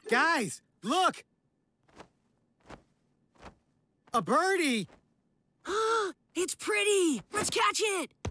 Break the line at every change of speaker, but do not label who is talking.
Guys, look! A birdie!
It's pretty! Let's catch it!